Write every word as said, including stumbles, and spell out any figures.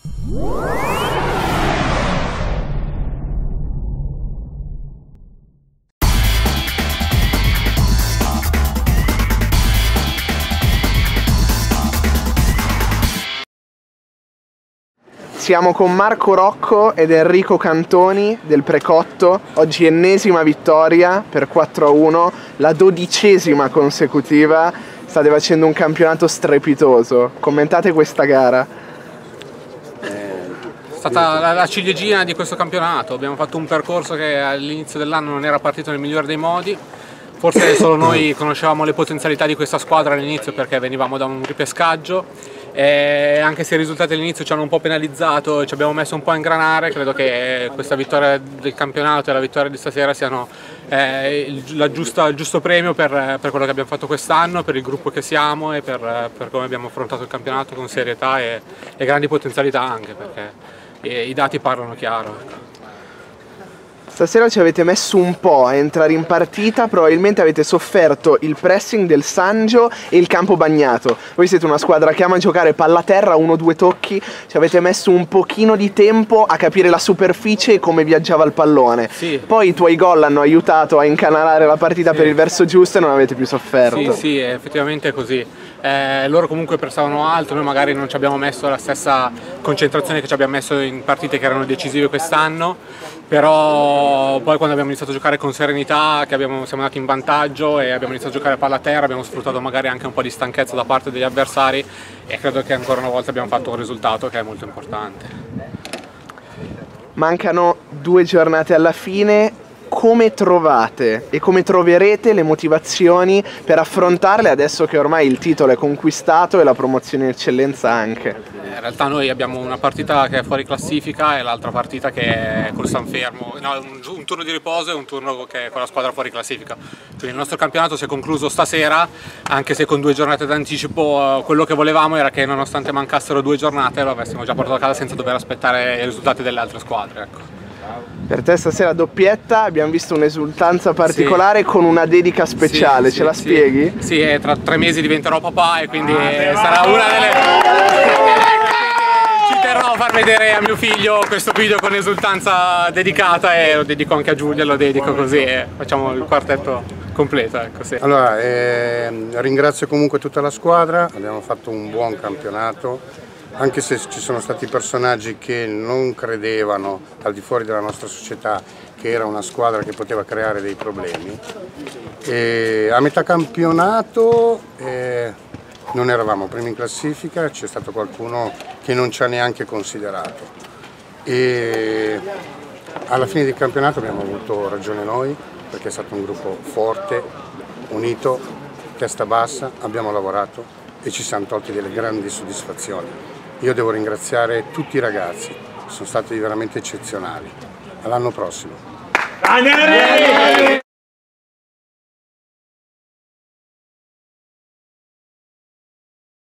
Siamo con Marco Rocco ed Enrico Cantoni del Precotto. Oggi ennesima vittoria per quattro a uno, la dodicesima consecutiva. State facendo un campionato strepitoso. Commentate questa gara. È stata la, la ciliegina di questo campionato. Abbiamo fatto un percorso che all'inizio dell'anno non era partito nel migliore dei modi. Forse solo noi conoscevamo le potenzialità di questa squadra all'inizio perché venivamo da un ripescaggio. E anche se i risultati all'inizio ci hanno un po' penalizzato e ci abbiamo messo un po' a ingranare, credo che questa vittoria del campionato e la vittoria di stasera siano eh, il, la giusta, il giusto premio per, per quello che abbiamo fatto quest'anno, per il gruppo che siamo e per, per come abbiamo affrontato il campionato con serietà e, e grandi potenzialità anche, perché i, i dati parlano chiaro. Ecco. Stasera ci avete messo un po' a entrare in partita, probabilmente avete sofferto il pressing del Sangio e il campo bagnato. Voi siete una squadra che ama giocare palla a terra, uno o due tocchi, ci avete messo un pochino di tempo a capire la superficie e come viaggiava il pallone. Sì. Poi i tuoi gol hanno aiutato a incanalare la partita sì. per il verso giusto e non avete più sofferto. Sì, sì, effettivamente è così. Eh, loro comunque prestavano alto, noi magari non ci abbiamo messo la stessa concentrazione che ci abbiamo messo in partite che erano decisive quest'anno, però poi quando abbiamo iniziato a giocare con serenità, che abbiamo, siamo andati in vantaggio e abbiamo iniziato a giocare a palla a terra, abbiamo sfruttato magari anche un po' di stanchezza da parte degli avversari e credo che ancora una volta abbiamo fatto un risultato che è molto importante. Mancano due giornate alla fine. Come trovate e come troverete le motivazioni per affrontarle adesso che ormai il titolo è conquistato e la promozione in eccellenza anche? In realtà noi abbiamo una partita che è fuori classifica e l'altra partita che è col San Fermo, no, un, un turno di riposo e un turno che è con la squadra fuori classifica. Quindi il nostro campionato si è concluso stasera, anche se con due giornate d'anticipo. Quello che volevamo era che nonostante mancassero due giornate lo avessimo già portato a casa senza dover aspettare i risultati delle altre squadre. Ecco. Per te stasera doppietta, abbiamo visto un'esultanza particolare sì. con una dedica speciale, sì, ce sì, la sì. spieghi? Sì, tra tre mesi diventerò papà e quindi ah, sarà una delle... Ci terrò a far vedere a mio figlio questo video con esultanza dedicata e lo dedico anche a Giulia, lo dedico così e facciamo il quartetto completo. Ecco, sì. Allora, eh, ringrazio comunque tutta la squadra, abbiamo fatto un buon campionato. Anche se ci sono stati personaggi che non credevano al di fuori della nostra società che era una squadra che poteva creare dei problemi. E a metà campionato eh, non eravamo primi in classifica, c'è stato qualcuno che non ci ha neanche considerato. E alla fine del campionato abbiamo avuto ragione noi, perché è stato un gruppo forte, unito, testa bassa, abbiamo lavorato e ci siamo tolti delle grandi soddisfazioni. Io devo ringraziare tutti i ragazzi, sono stati veramente eccezionali. All'anno prossimo.